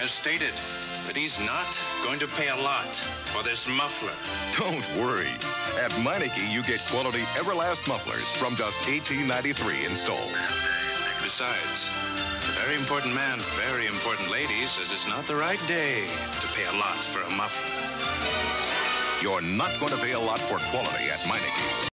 has stated that he's not going to pay a lot for this muffler. Don't worry. At Meineke, you get quality Everlast mufflers from just $18.93 installed. Besides, the very important man's very important lady says it's not the right day to pay a lot for a muffler. You're not going to pay a lot for quality at Meineke.